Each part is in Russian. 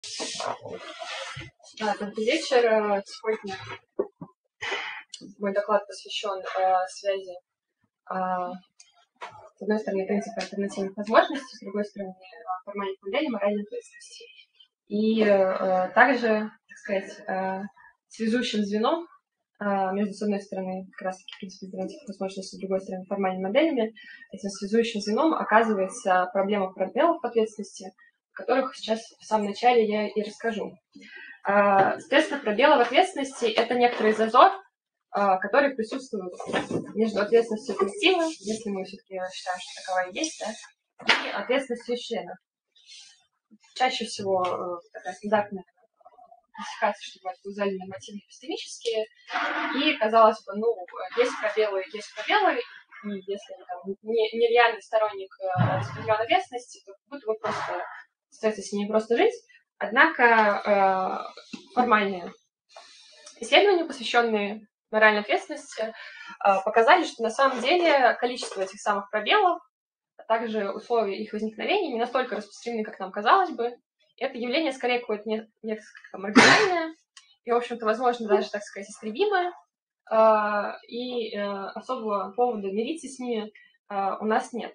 Добрый вечер. Сегодня мой доклад посвящен связи, с одной стороны, принципа альтернативных возможностей, с другой стороны, формальных моделей моральной ответственности. И также, так сказать, связующим звеном между, с одной стороны, как раз таки принципом альтернативных возможностей, с другой стороны, формальными моделями, этим связующим звеном оказывается проблема пробелов в ответственности, о которых сейчас в самом начале я и расскажу. Соответственно, пробелы в ответственности – это некоторый зазор, который присутствует между ответственностью коллектива, если мы все-таки считаем, что таковая есть, да, и ответственностью членов. Чаще всего такая стандартная классификация, что бывают каузальные, нормативные, эпистемические, и, казалось бы, есть пробелы, и если там, нереальный сторонник распределенной ответственности, то будто бы просто остается с ней просто жить. Однако формальные исследования, посвященные моральной ответственности, показали, что на самом деле количество этих самых пробелов, а также условия их возникновения не настолько распространены, как нам казалось бы. Это явление скорее какое-то несколько маргинальное и, в общем-то, возможно, даже, так сказать, истребимое, и особого повода мириться с ними у нас нет.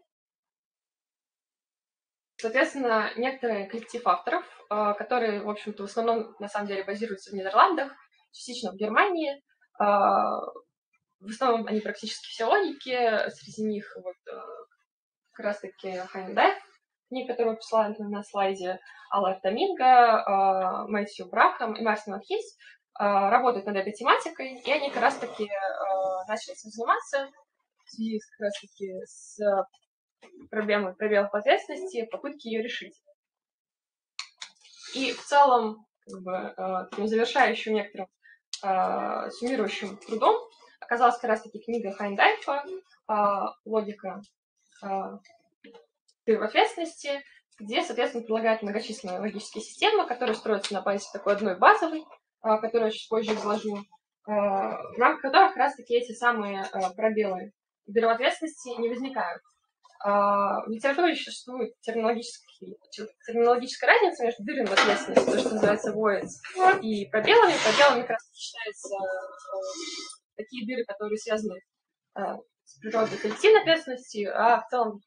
Соответственно, некоторый коллектив авторов, которые, в общем-то, в основном, на самом деле, базируются в Нидерландах, частично в Германии, в основном они практически все логики, среди них вот как раз-таки Хайндайв, книга, которую писала на слайде, Алла Доминго, Мэтью Брахам и Мартин Макхейс, работают над этой тематикой, и они как раз-таки начали этим заниматься в связи как раз-таки с проблемой пробелов ответственности, попытки ее решить. И в целом, как бы, таким завершающим некоторым суммирующим трудом оказалась как раз-таки книга Хайндайфа «Логика в ответственности», где, соответственно, предлагают многочисленные логические системы, которые строятся на базе такой одной базовой, которую я чуть позже изложу, в рамках которых как раз-таки эти самые пробелы в ответственности не возникают. В литературе существует терминологическая разница между дырами в ответственности, то, что называется voids, и пробелами. Пробелами как раз считаются такие дыры, которые связаны с природой коллективной ответственности, а в целом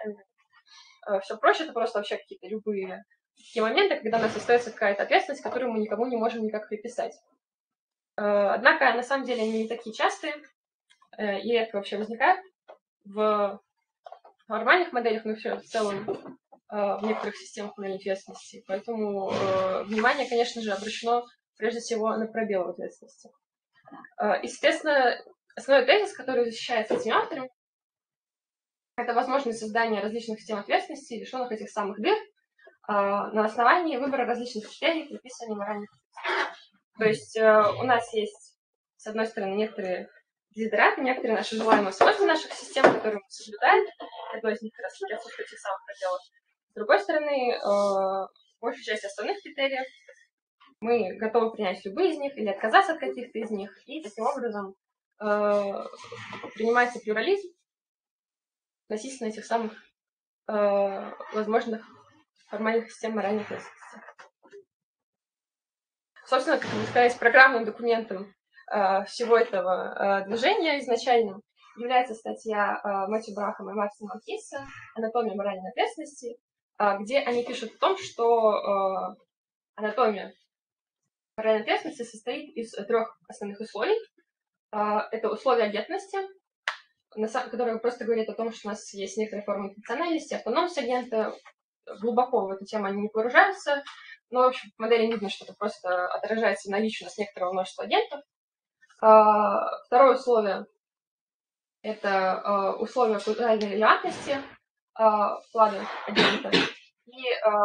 все проще, это просто вообще какие-то любые такие моменты, когда у нас остается какая-то ответственность, которую мы никому не можем никак приписать. Однако, на самом деле, они не такие частые, и редко вообще возникают в нормальных моделях, но все в целом в некоторых системах моральной ответственности. Поэтому внимание, конечно же, обращено прежде всего на пробелы ответственности. И, соответственно, основной тезис, который защищается этими авторами, это возможность создания различных систем ответственности, лишенных этих самых дыр, на основании выбора различных критерий приписывания моральных ответственности. То есть у нас есть, с одной стороны, некоторые дезидераты, некоторые наши желаемые свойства наших систем, которые мы соблюдаем. Одно из них как раз отсутствие этих самых пределов. С другой стороны, большая часть остальных критериев мы готовы принять любые из них или отказаться от каких-то из них. И таким образом принимается плюрализм относительно этих самых возможных формальных систем моральной ответственности. Собственно, как бы сказать, программным документом всего этого движения изначально является статья Мэтью Брахама и Мартина Макхейса «Анатомия моральной ответственности», где они пишут о том, что анатомия моральной ответственности состоит из трех основных условий. Это условия агентности, которые просто говорят о том, что у нас есть некоторая форма функциональности, автономность агента. Глубоко в эту тему они не погружаются, но, в общем, в модели видно, что это просто отражается наличие у нас некоторого множества агентов. Второе условие – это условие каузальной релевантности вклада агента. И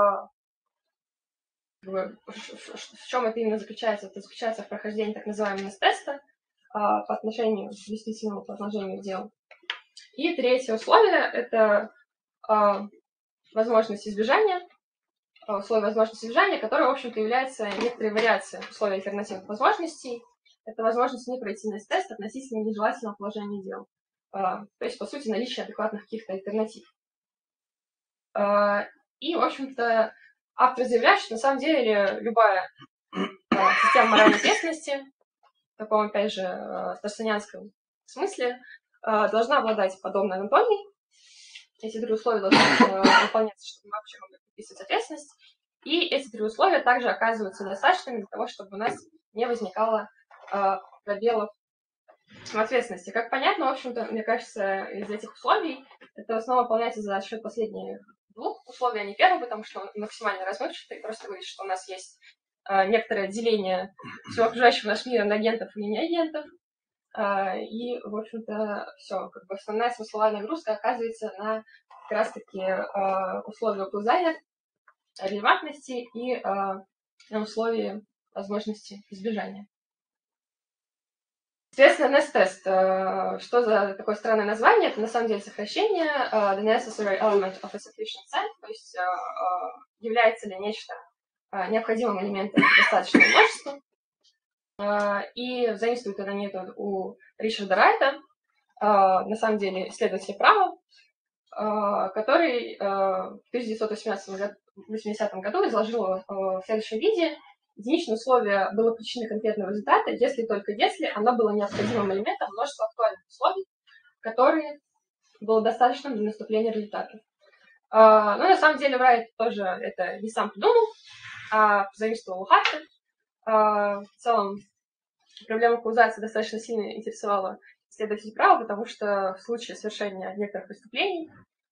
в чем это именно заключается? Это заключается в прохождении так называемого теста по отношению к действительному положению дел. И третье условие – это возможность избежания, условие возможности избежания, которое, в общем-то, является некоторой вариацией условий альтернативных возможностей. Это возможность не пройти на тест относительно нежелательного положения дел. То есть, по сути, наличие адекватных каких-то альтернатив. И, в общем-то, автор заявляет, что на самом деле любая система моральной ответственности, в таком, опять же, тарсонианском смысле, должна обладать подобной анатомией. Эти три условия должны выполняться, чтобы мы вообще могли предписывать ответственность. И эти три условия также оказываются достаточными для того, чтобы у нас не возникало пробелов в ответственности. Как понятно, в общем-то, мне кажется, из этих условий это в основном выполняется за счет последних двух условий, а не первого, потому что он максимально размывчатый, просто говорит, что у нас есть некоторое деление всего окружающего наш мира на агентов и неагентов. И, в общем-то, все. Как бы основная смысловая нагрузка оказывается на как раз-таки условия указания, релевантности и на условии возможности избежания. Соответственно, NEST-тест. Что за такое странное название? Это на самом деле сокращение The Necessary Element of a Sufficient Set, то есть является ли нечто необходимым элементом достаточного множества. И заимствует это метод у Ричарда Райта, на самом деле исследователя права, который в 1980 году изложил в следующем виде. Единичное условие было причиной конкретного результата, если только если оно было необходимым элементом множества актуальных условий, которые было достаточно для наступления результата. Но на самом деле Райт тоже это не сам придумал, а заимствовал у Харта. В целом проблема каузации достаточно сильно интересовала исследователей права, потому что в случае совершения некоторых преступлений,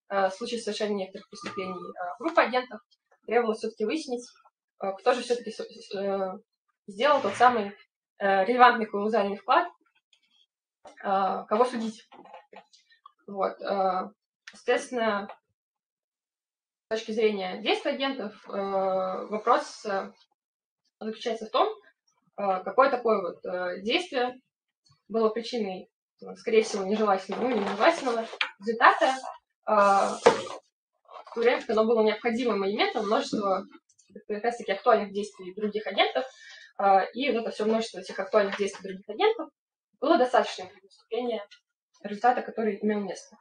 группы агентов, требовалось все-таки выяснить, кто же все-таки сделал тот самый релевантный каузальный вклад, кого судить. Вот. Соответственно, с точки зрения действия агентов, вопрос заключается в том, какое такое вот действие было причиной, скорее всего, нежелательного результата, в то время как оно было необходимым элементом множества как раз-таки актуальных действий других агентов, и вот это все множество этих актуальных действий других агентов было достаточно для наступления результата, который имел место.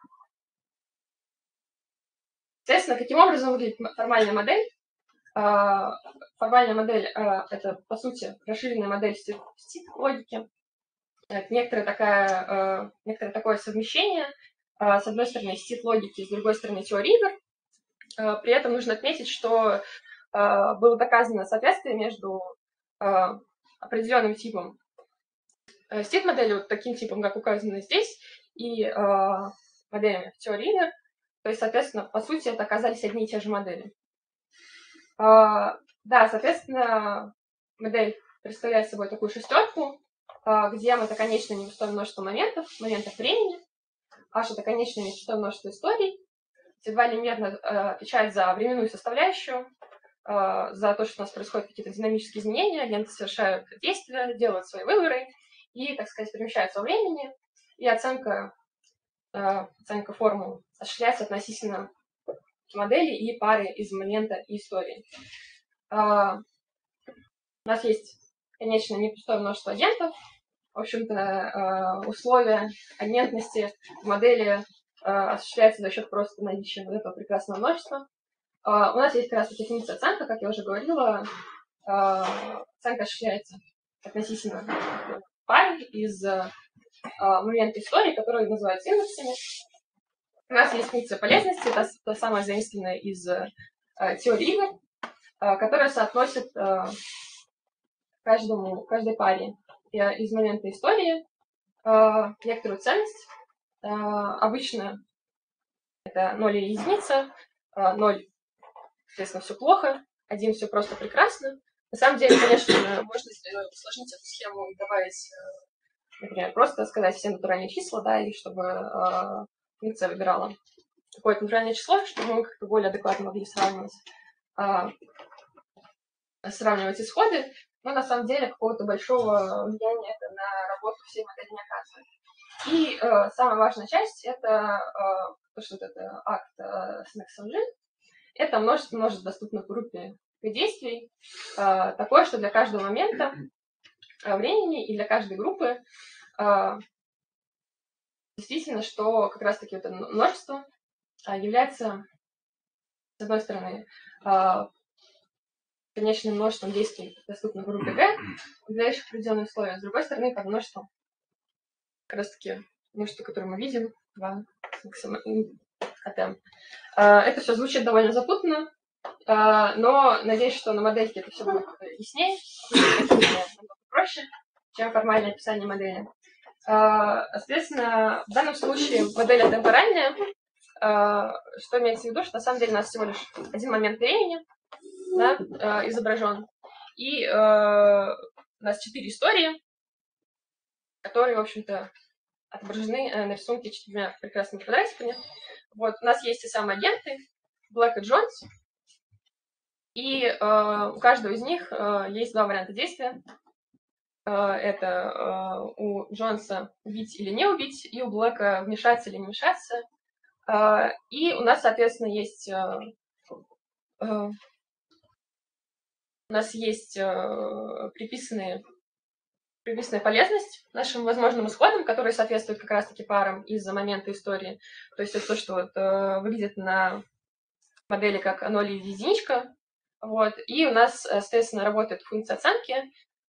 Соответственно, каким образом выглядит формальная модель? Формальная модель — это, по сути, расширенная модель логики. Это некоторое такое совмещение, с одной стороны, логики, с другой стороны, теории игр. При этом нужно отметить, что было доказано соответствие между определенным типом модели, вот таким типом, как указано здесь, и моделями в теории игр. То есть, соответственно, по сути, это оказались одни и те же модели. Да, соответственно, модель представляет собой такую шестерку, где m — это конечное непустое множество моментов времени, h — это конечное непустое множество историй. Эти два лимерно отвечают за временную составляющую, за то, что у нас происходят какие-то динамические изменения, агенты совершают действия, делают свои выборы и, так сказать, перемещаются во времени, и оценка формул осуществляется относительно модели и пары из момента и истории. У нас есть, конечно, непустое множество агентов. В общем-то, условия агентности в модели осуществляются за счет просто наличия вот этого прекрасного множества. У нас есть как раз дефиниция оценка, как я уже говорила. Оценка осуществляется относительно пары из момента истории, которые называются индексами. У нас есть функция полезности, это та самая заимствованная из теории игр, которая соотносит каждой паре из момента истории некоторую ценность. Обычно это 0 или единица, 0, соответственно, все плохо, 1 все просто прекрасно. На самом деле, конечно, можно усложнить эту схему и добавить, например, просто сказать все натуральные числа, да, и чтобы функция выбирала какое-то натуральное число, чтобы мы как-то более адекватно могли сравнивать исходы, но на самом деле какого-то большого влияния это на работу всей модели не оказывает. И самая важная часть — это то, что это акт Снегсонжи. Это множество доступных в группе действий, такое, что для каждого момента времени и для каждой группы действительно, что как раз-таки это множество является, с одной стороны, конечным множеством действий, доступных в группе G, выделяющих определенные условия. С другой стороны, под множеством, как раз таки, множество, которое мы видим, 2 от m. Это все звучит довольно запутанно, но надеюсь, что на модельке это все будет яснее, намного проще, чем формальное описание модели. Соответственно, в данном случае модель атемпоральная, что имеется в виду, что на самом деле у нас всего лишь один момент времени, да, изображен, и у нас 4 истории, которые, в общем-то, отображены на рисунке 4 прекрасными квадратиками. Вот, у нас есть те самые агенты, Блэк и Джонс, и у каждого из них есть 2 варианта действия. Это у Джонса убить или не убить, и у Блэка вмешаться или не вмешаться. И у нас, соответственно, есть приписанная полезность нашим возможным исходам, которые соответствуют как раз-таки парам из-за момента истории. То есть это то, что вот, выглядит на модели как 0 или единичка. Вот. И у нас, соответственно, работает функция оценки.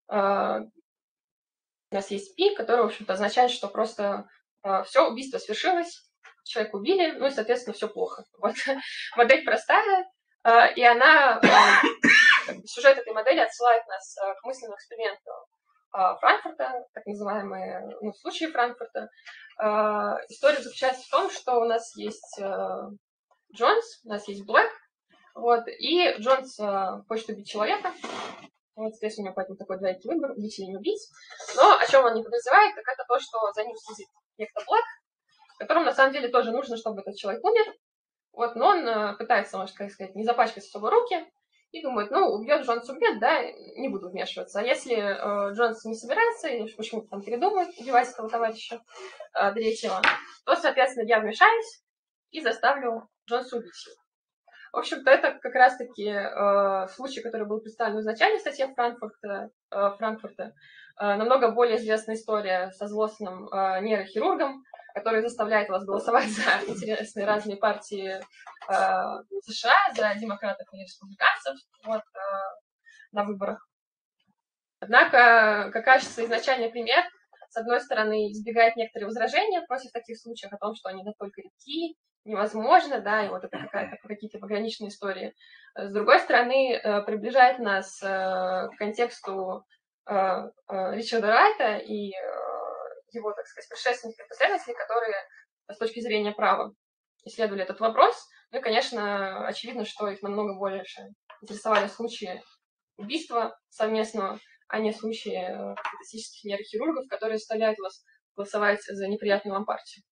У нас есть π, который, в общем-то, означает, что просто все, убийство свершилось, человека убили, ну и, соответственно, все плохо. Вот. Модель простая, и она, сюжет этой модели отсылает нас к мысленному эксперименту Франкфурта, так называемые, случаи Франкфурта. История заключается в том, что у нас есть Джонс, у нас есть Блэк, вот, и Джонс хочет убить человека. Вот здесь у него поэтому такой двоякий выбор, убить или не убить. Но о чем он не подозревает, так это то, что за ним следит некто Блэк, которому на самом деле тоже нужно, чтобы этот человек умер. Вот, но он пытается, можно сказать, не запачкать особо руки и думает, убьет Джонс, убьет, да, не буду вмешиваться. А если Джонс не собирается или почему-то там передумает убивать этого товарища третьего, то, соответственно, я вмешаюсь и заставлю Джонса убить его. В общем-то, это как раз-таки случай, который был представлен в изначальной статье Франкфурта. Намного более известная история со злостным нейрохирургом, который заставляет вас голосовать за интересные разные партии США, за демократов и республиканцев на выборах. Однако, как кажется, изначальный пример, с одной стороны, избегает некоторые возражения против таких случаев о том, что они настолько редки, невозможно, да, и вот это какие-то пограничные истории. С другой стороны, приближает нас к контексту Ричарда Райта и его, так сказать, предшественников и последователей, которые с точки зрения права исследовали этот вопрос. Ну и, конечно, очевидно, что их намного больше интересовали случаи убийства совместного, а не случаи классических нейрохирургов, которые заставляют вас голосовать за неприятную вам партию.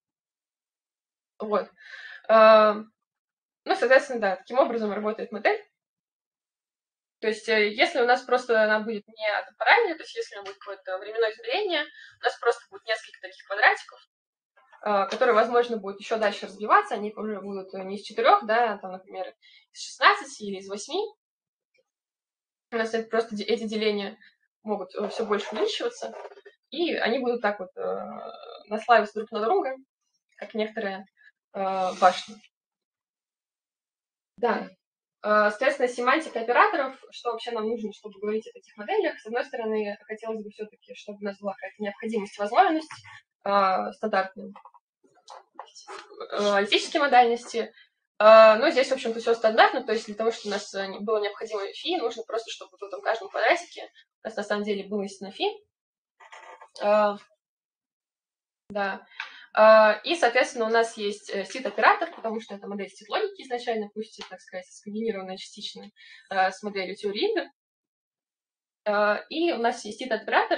Вот. Соответственно, да, таким образом работает модель. То есть, если у нас просто она будет не атемпоральная, то есть, если у нас будет какое-то временное измерение, у нас просто будет несколько таких квадратиков, которые, возможно, будут еще дальше разбиваться, они уже будут не из 4, да, там, например, из 16 или из 8. У нас просто эти деления могут все больше увеличиваться, и они будут так вот наслаиваться друг на друга, как некоторые башни. Да. Соответственно, семантика операторов, что вообще нам нужно, чтобы говорить о таких моделях. С одной стороны, хотелось бы все-таки, чтобы у нас была какая-то необходимость, возможность стандартной аналитической модальности. Но здесь, в общем-то, все стандартно, то есть для того, чтобы у нас было необходимо фи, нужно просто, чтобы в этом каждом квадратике у нас на самом деле было истинно фи. Да. И, соответственно, у нас есть сит-оператор, потому что это модель сит-логики изначально, пусть, так сказать, скомбинированная частично с моделью теории игр. И у нас есть сит-оператор,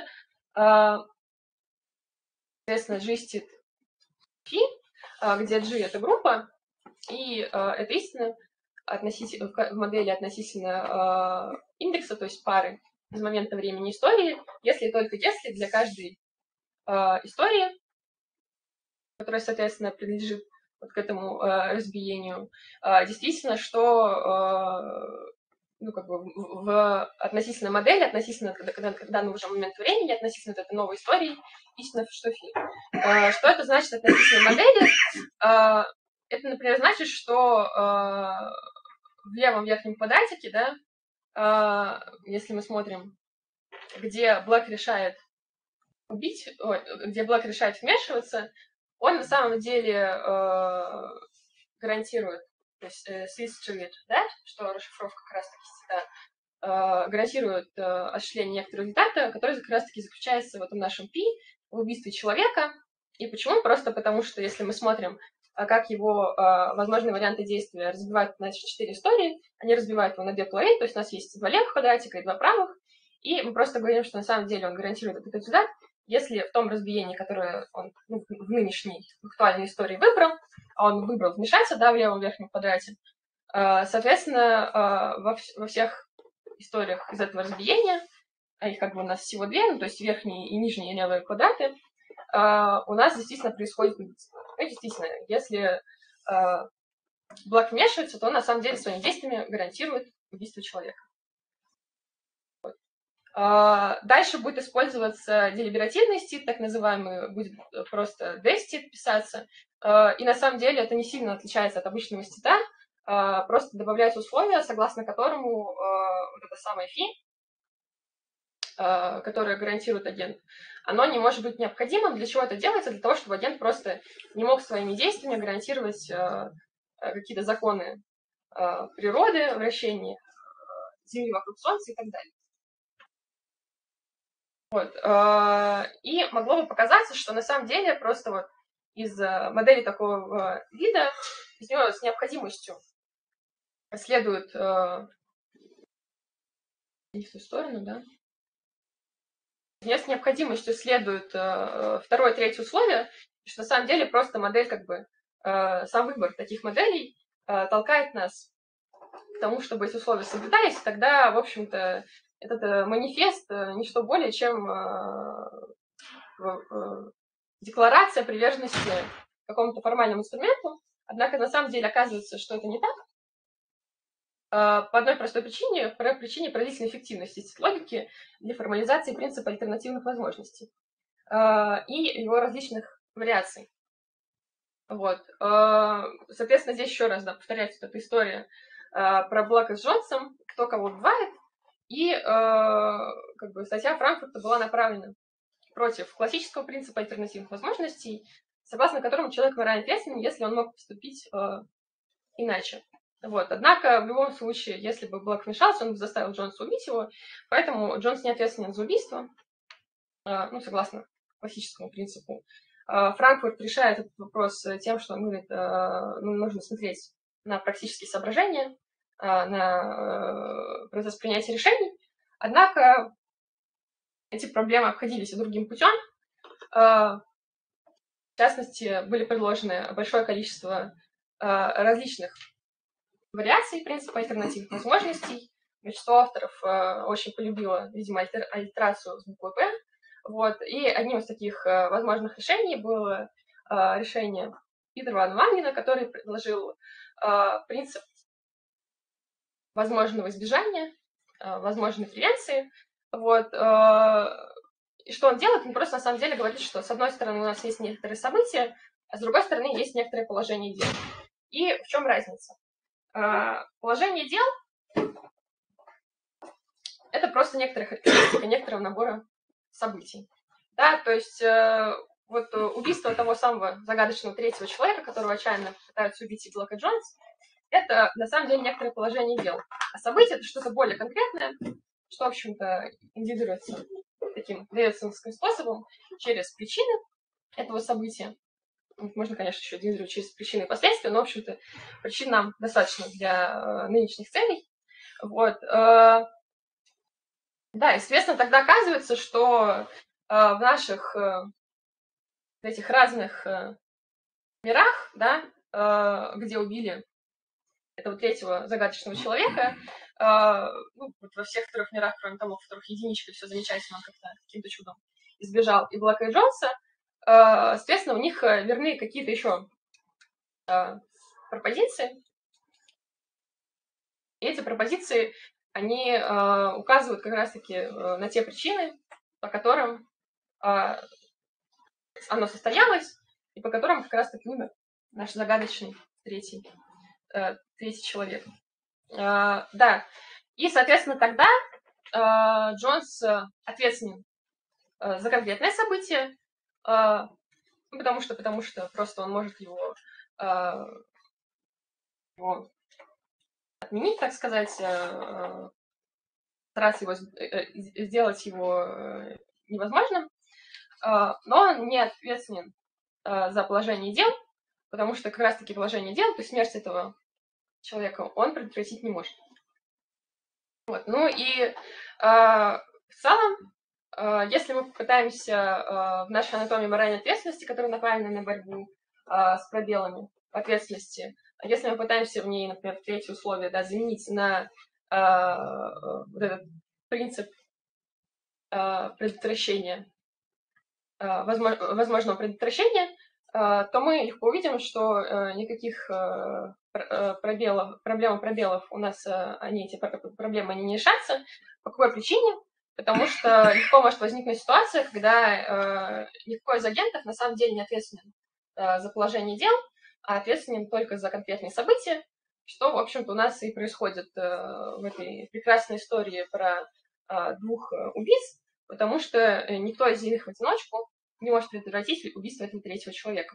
соответственно, G-сит фи, где G — это группа, и это истина в модели относительно индекса, то есть пары из момента времени истории, если и только если для каждой истории, которая, соответственно, принадлежит вот к этому разбиению, действительно, что в относительно модели, относительно к данному уже моменту времени, относительно этой новой истории, истинно что фи. Что это значит относительно модели? Это, например, значит, что в левом верхнем квадратике, да, если мы смотрим, где Блэк решает где Блэк решает вмешиваться, он на самом деле гарантирует, то есть Swiss Street, да, что расшифровка как раз-таки гарантирует осуществление некоторого результата, который как раз-таки заключается в этом нашем P, в убийстве человека. И почему? Просто потому, что если мы смотрим, как его возможные варианты действия разбивают на 4 истории, они разбивают его на 2 половины, то есть у нас есть 2 левых квадратика и 2 правых, и мы просто говорим, что на самом деле он гарантирует этот результат, если в том разбиении, которое он в нынешней актуальной истории выбрал, а он выбрал вмешаться, да, в левом верхнем квадрате, соответственно, во всех историях из этого разбиения, а их как бы у нас всего 2, ну, то есть верхние и нижние левые квадраты, у нас действительно происходит убийство. Ну, действительно, если Блэк вмешивается, то он на самом деле своими действиями гарантирует убийство человека. Вот. Дальше будет использоваться делиберативный стит, так называемый, будет просто d-стит писаться. И на самом деле это не сильно отличается от обычного стита, просто добавляются условия, согласно которому вот это самое фи, которое гарантирует агент, оно не может быть необходимым. Для чего это делается? Для того, чтобы агент просто не мог своими действиями гарантировать какие-то законы природы, вращения Земли вокруг Солнца и так далее. Вот. И могло бы показаться, что на самом деле просто вот из модели такого вида из него с необходимостью следует не в ту сторону, да? С необходимостью следует второе, третье условие, что на самом деле просто модель, как бы, сам выбор таких моделей толкает нас к тому, чтобы эти условия соблюдались, тогда, в общем-то, этот манифест не что более, чем декларация приверженности какому-то формальному инструменту, однако на самом деле оказывается, что это не так, по одной простой причине, по причине поразительной эффективности логики для формализации принципа альтернативных возможностей и его различных вариаций. Вот. Соответственно, здесь еще раз, да, повторяется эта история про Блэка с Джонсом, кто кого убивает, и как бы статья Франкфурта была направлена против классического принципа альтернативных возможностей, согласно которому человек морально ответственен, если он мог поступить иначе. Вот. Однако, в любом случае, если бы Блэк вмешался, он бы заставил Джонса убить его, поэтому Джонс не ответственен за убийство, ну, согласно классическому принципу. Франкфурт решает этот вопрос тем, что он говорит, нужно смотреть на практические соображения, на процесс принятия решений. Однако эти проблемы обходились и другим путем. В частности, были предложены большое количество различных вариаций принципа альтернативных возможностей. Большинство авторов очень полюбило, видимо, альтерацию с буквой «П». Вот. И одним из таких возможных решений было решение Питера ван Вангена, который предложил принцип возможного избежания, возможной превенции. Вот. И что он делает? Он просто на самом деле говорит, что с одной стороны у нас есть некоторые события, а с другой стороны есть некоторое положение дел. И в чем разница? Положение дел – это просто некоторая характеристика некоторого набора событий. Да, то есть вот убийство того самого загадочного третьего человека, которого отчаянно пытаются убить и Блэк и Джонс, это на самом деле некоторое положение дел. А событие – это что-то более конкретное, что, в общем-то, индивидуируется таким левицинским способом через причины этого события. Можно, конечно, еще индивидуировать через причины и последствия, но, в общем-то, причин нам достаточно для нынешних целей. Вот. Да, естественно, тогда оказывается, что в наших этих разных мирах, да, где убили этого третьего загадочного человека, ну, вот во всех 3 мирах, кроме того, в которых единичка все замечательно, он как-то каким-то чудом избежал и Блэка, и Джонса, соответственно, у них верны какие-то еще пропозиции. И эти пропозиции, они указывают как раз-таки на те причины, по которым оно состоялось, и по которым как раз-таки умер наш загадочный третий человек. Да, И, соответственно, тогда Джонс ответственен за конкретное событие, потому что просто он может его отменить, так сказать, стараться его сделать его невозможным, но он не ответственен за положение дел, потому что как раз-таки положение дел, то есть смерть этого человека, он предотвратить не может. Вот. Ну и в целом, если мы попытаемся в нашей анатомии моральной ответственности, которая направлена на борьбу с пробелами ответственности, если мы пытаемся в ней, например, третье условие, да, заменить на вот этот принцип предотвращения, возможного предотвращения, то мы легко увидим, что никаких проблем пробелов у нас, эти проблемы не решатся. По какой причине? Потому что легко может возникнуть ситуация, когда никакой из агентов на самом деле не ответственен за положение дел, а ответственен только за конкретные события, что, в общем-то, у нас и происходит в этой прекрасной истории про двух убийц, потому что никто из них в одиночку не может предотвратить убийство этого третьего человека.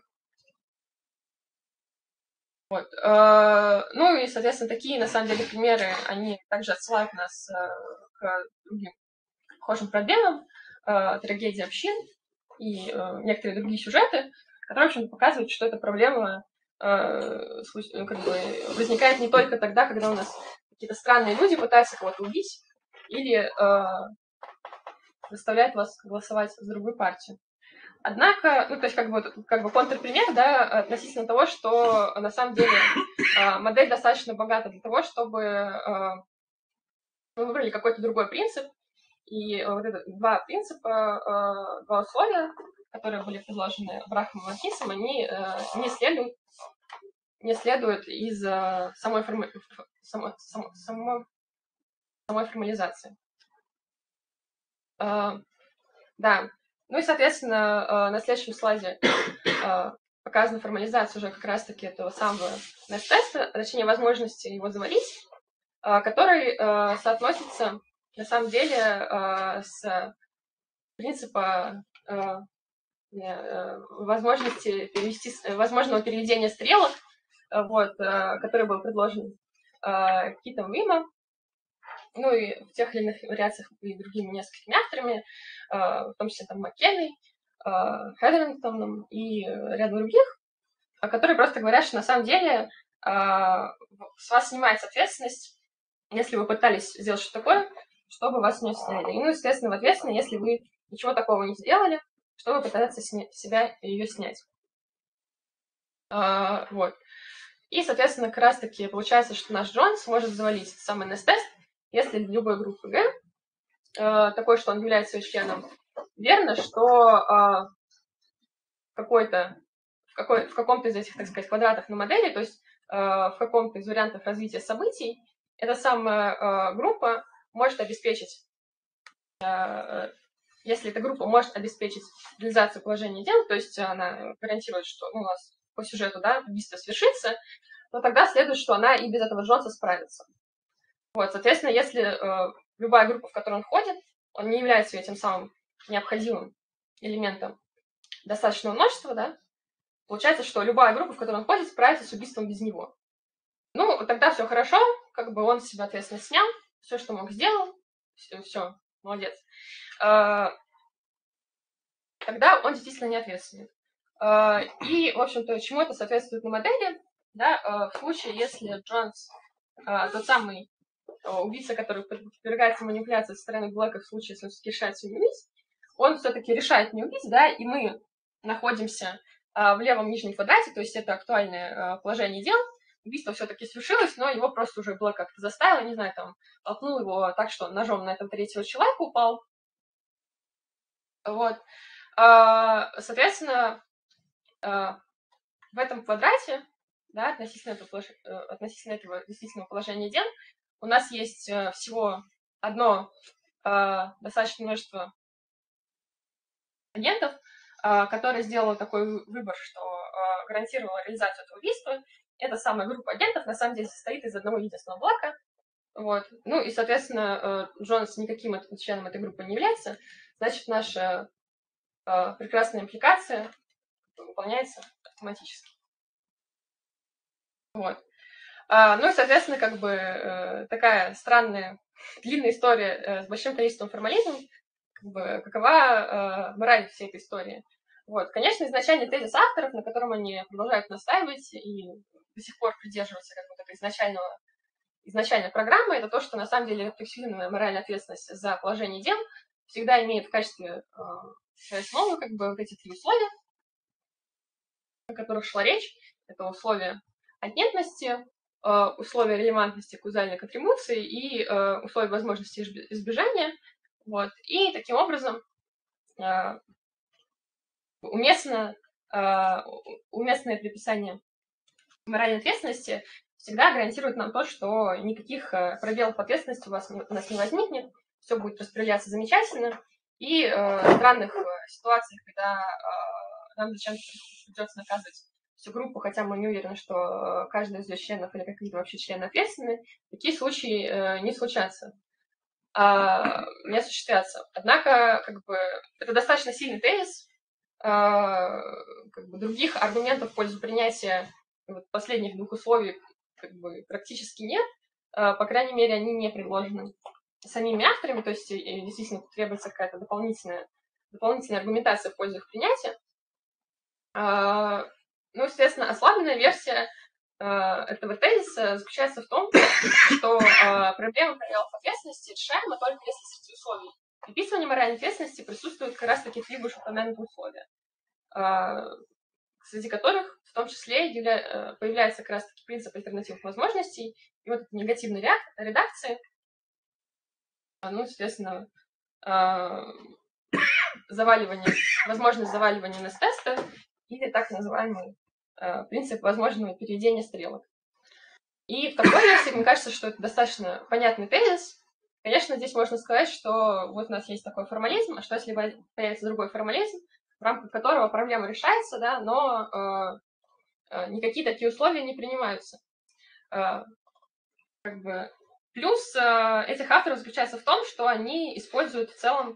Вот. Ну и, соответственно, такие, на самом деле, примеры, они также отсылают нас к другим похожим проблемам, трагедии общин и некоторые другие сюжеты, которые, в общем, показывают, что эта проблема возникает не только тогда, когда у нас какие-то странные люди пытаются кого-то убить или заставляют вас голосовать за другую партию. Однако, ну, то есть, как бы контрпример, да, относительно того, что на самом деле модель достаточно богата для того, чтобы мы выбрали какой-то другой принцип. И вот это два принципа, два условия, которые были предложены Брахмом и Маркисом, они не следуют из самой формализации. Да. Ну и, соответственно, на следующем слайде показана формализация уже как раз-таки этого самого теста, точнее, возможности его завалить, который соотносится, на самом деле, с принципа возможного переведения стрелок, вот, который был предложен Китом Вимом, ну и в тех или иных вариациях и другими несколькими авторами, в том числе там Маккеной, Хедрингтоном и рядом других, которые просто говорят, что на самом деле с вас снимается ответственность, если вы пытались сделать что-то такое, чтобы вас не сняли. И, ну, естественно, в ответственность, если вы ничего такого не сделали, чтобы пытаться себя ее снять. Вот. И, соответственно, как раз-таки получается, что наш Джонс может завалить сам NS-тест, если для любой группы G, такой, что он является ее членом, верно, что в каком-то из этих, так сказать, квадратов на модели, то есть в каком-то из вариантов развития событий, эта самая группа может обеспечить, если эта группа может обеспечить реализацию положения дел, то есть она гарантирует, что у нас по сюжету, да, убийство свершится, то тогда следует, что она и без этого Джонса справится. Вот, соответственно, если любая группа, в которую он входит, он не является этим самым необходимым элементом достаточного множества, да, получается, что любая группа, в которую он входит, справится с убийством без него. Ну, тогда все хорошо, как бы он себя ответственность снял, все, что мог, сделал, все, молодец. Тогда он действительно не ответственен. И, в общем-то, чему это соответствует на модели, да, в случае, если Джонс, тот самый убийца, который подвергается манипуляции со стороны Блэка в случае, если он все-таки решает не убить, он все-таки решает не убить, да, и мы находимся в левом нижнем квадрате, то есть это актуальное положение дел, убийство все-таки свершилось, но его просто уже Блэк как-то заставил, не знаю, там, толкнул его так, что он ножом на этого третьего человека упал. Вот. Соответственно, в этом квадрате, да, относительно этого действительного положения дел, у нас есть всего одно достаточное множество агентов, которые сделали такой выбор, что гарантировала реализацию этого убийства. Эта самая группа агентов на самом деле состоит из одного единственного блока, Вот. Ну и, соответственно, Джонс никаким членом этой группы не является. Значит, наша прекрасная импликация выполняется автоматически. Вот. Ну и, соответственно, как бы такая странная, длинная история с большим количеством формализмов. Как бы, какова мораль всей этой истории? Вот. Конечно, изначальный тезис авторов, на котором они продолжают настаивать и до сих пор придерживаются как бы такой изначальной программы, это то, что на самом деле рефлексивная моральная ответственность за положение дел всегда имеет в качестве своей основы как бы вот эти три условия, о которых шла речь. Это условия отнятности, условия релевантности каузальной контрибуции и условия возможности избежания. Вот. И таким образом уместное приписание моральной ответственности всегда гарантирует нам то, что никаких пробелов ответственности у нас не возникнет, все будет распределяться замечательно, и в странных ситуациях, когда нам зачем-то придется наказывать всю группу, хотя мы не уверены, что каждый из ее членов или какие-то вообще члены ответственны, такие случаи не случатся, не осуществятся. Однако, как бы, это достаточно сильный тезис, как бы, других аргументов в пользу принятия вот последних двух условий как бы практически нет, по крайней мере, они не предложены самими авторами, то есть действительно требуется какая-то дополнительная аргументация в пользу их принятия. Ну, естественно, ослабленная версия этого тезиса заключается в том, что проблема пробелов ответственности решаема только если среди условий приписывания моральной ответственности присутствуют как раз-таки три вышеупомянутых условия, среди которых в том числе появляется как раз-таки принцип альтернативных возможностей и вот этой негативной редакции, ну, естественно, возможность заваливания NS-теста или так называемый принцип возможного переведения стрелок. И в такой версии, мне кажется, что это достаточно понятный тезис. Конечно, здесь можно сказать, что вот у нас есть такой формализм, а что если появится другой формализм, в рамках которого проблема решается, да, но никакие такие условия не принимаются. Как бы. Плюс этих авторов заключается в том, что они используют в целом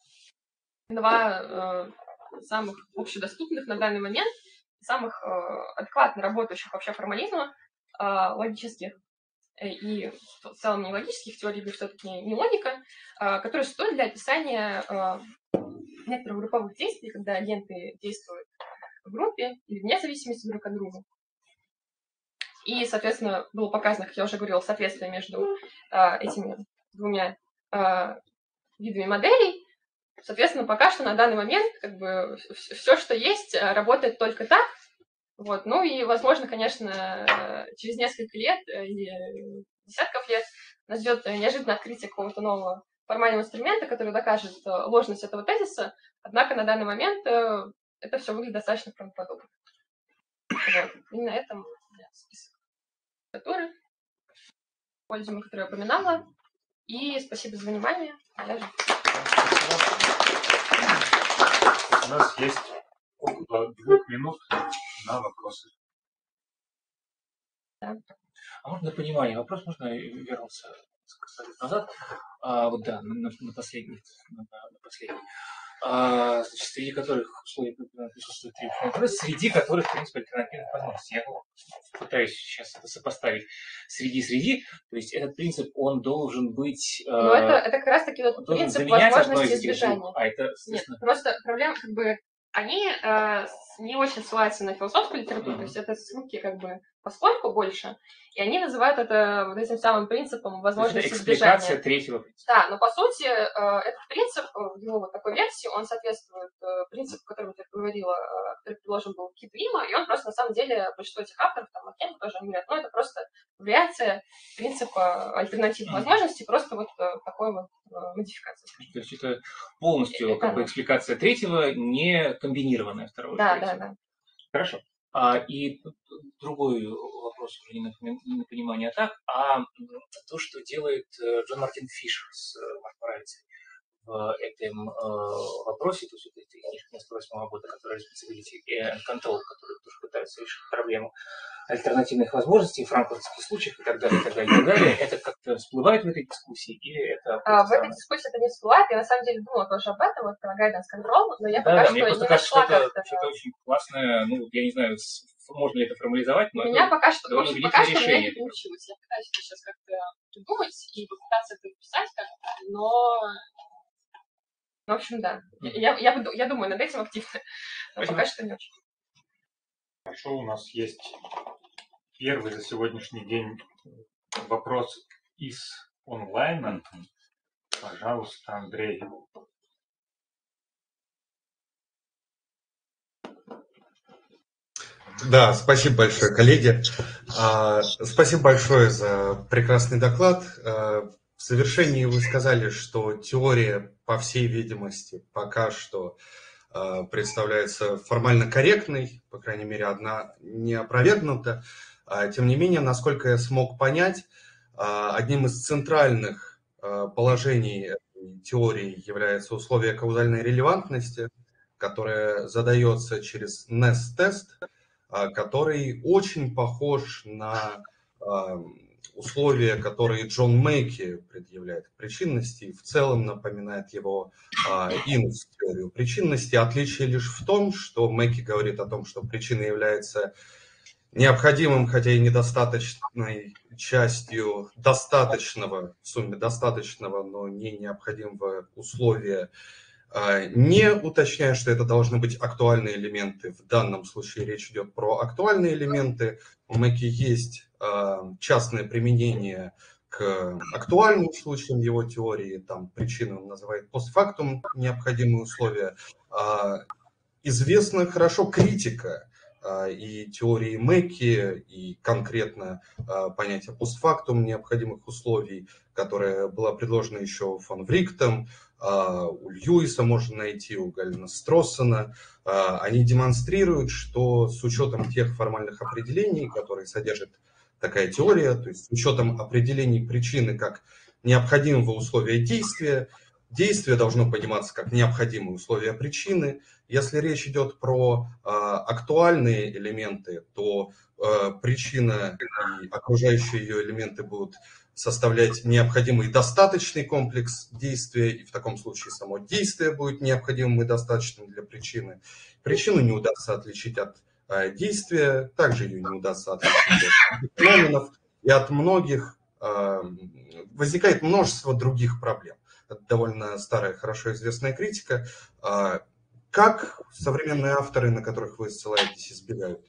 два самых общедоступных на данный момент, самых адекватно работающих вообще формализма логических и в целом не логических теорий, игры все-таки не логика, которые существуют для описания некоторых групповых действий, когда агенты действуют в группе или вне зависимости друг от друга. И, соответственно, было показано, как я уже говорила, соответствие между этими двумя видами моделей. Соответственно, пока что на данный момент как бы все, что есть, работает только так. Вот. Ну и, возможно, конечно, через несколько лет или десятков лет нас ждет неожиданное открытие какого-то нового формального инструмента, который докажет ложность этого тезиса. Однако на данный момент это все выглядит достаточно правдоподобно. Вот. И на этом список который я упоминала. И спасибо за внимание. У нас есть около 2 минут на вопросы. Да. А можно на понимание? Вопрос можно вернуться несколько лет назад. Вот да, на последний. Значит, среди которых условий присутствует три условия, среди которых, в принципе, альтернативных возможностей. Я пытаюсь сейчас это сопоставить среди, то есть этот принцип, он должен быть... Ну, это как раз-таки вот принцип возможности избежания. Нет, просто проблема, как бы, они не очень ссылаются на философскую литературу, то есть это ссылки как бы поскольку больше, и они называют это вот этим самым принципом возможности избежания. Экспликация третьего принципа. Да, но по сути этот принцип в его вот такой версии, он соответствует принципу, о котором я говорила, который предложен был Кит Вима, и он просто на самом деле, большинство этих авторов, там, Маккенна тоже говорят, ну это просто вариация принципа альтернативных возможностей, просто вот такой вот модификация. То есть это полностью как бы экспликация третьего, не комбинированная второго. Да. Хорошо. И другой вопрос уже не на понимание так, а то, что делает Джон Мартин Фишер с Марк Моралицей в этом вопросе, то есть вот этой книжки 108 года, которая Responsibility and Control, которые тоже пытаются решить проблему альтернативных возможностей, франкфуртских случаев и так далее, и так далее, и так далее. Это как-то всплывает в этой дискуссии или это... В этой дискуссии это не всплывает. Я на самом деле думала тоже об этом, вот про guidance control, но я пока Да, что мне просто не кажется, нашла что как-то. это очень классное, ну, я не знаю, можно ли это формализовать, но У меня это пока что, довольно пока что у меня решение. не получилось. Я пытаюсь это сейчас как-то придумать и попытаться это писать как-то, но... В общем, да. Я думаю над этим активно, но пока что не очень. Хорошо, у нас есть первый за сегодняшний день вопрос из онлайна. Пожалуйста, Андрей. Да, спасибо большое, коллеги. Спасибо большое за прекрасный доклад. В завершении вы сказали, что теория, по всей видимости, пока что представляется формально корректной, по крайней мере, одна не опровергнута. Тем не менее, насколько я смог понять, одним из центральных положений этой теории является условие каузальной релевантности, которое задается через NEST-тест, который очень похож на условия, которые Джон Мэйки предъявляет к причинности, и в целом напоминает его инус-теорию причинности. Отличие лишь в том, что Мэйки говорит о том, что причина является необходимым, хотя и недостаточной частью достаточного, в сумме достаточного, но не необходимого условия, не уточняя, что это должны быть актуальные элементы. В данном случае речь идет про актуальные элементы. У Мэки есть частное применение к актуальным случаям его теории. Там причину он называет постфактум, необходимые условия. Известна хорошо критика и теории Мэки, и конкретно понятие постфактум необходимых условий, которое было предложено еще фон Врихтом, у Льюиса можно найти, у Галина Строссена. Они демонстрируют, что с учетом тех формальных определений, которые содержит такая теория, то есть с учетом определений причины как необходимого условия действия, действие должно пониматься как необходимые условия причины. Если речь идет про актуальные элементы, то причина и окружающие ее элементы будут составлять необходимый и достаточный комплекс действия, и в таком случае само действие будет необходимым и достаточным для причины. Причину не удастся отличить от действия, также ее не удастся отличить от феноменов, и от многих возникает множество других проблем. Это довольно старая, хорошо известная критика. Как современные авторы, на которых вы ссылаетесь, избегают?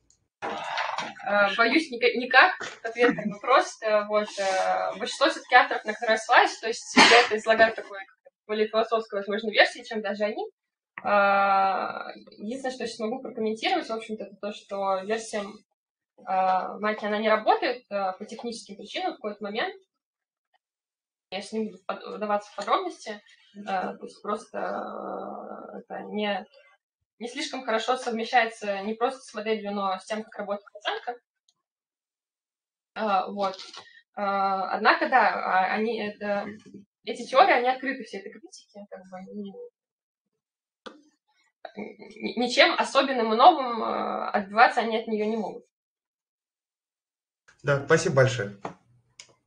Боюсь, никак. Ответ на вопрос. Вот, большинство все-таки авторов, на которые я ссылаюсь, то есть я это излагаю такой более философской, возможно, версии, чем даже они. Единственное, что я сейчас могу прокомментировать, в общем-то, это то, что версия Мэки, она не работает по техническим причинам в какой-то момент. Я сейчас не буду вдаваться в подробности. То есть просто это не слишком хорошо совмещается не просто с моделью, но с тем, как работает оценка. Вот. Однако, да, эти теории, они открыты всей этой критике, как бы, ничем особенным и новым отбиваться они от нее не могут. Да, спасибо большое.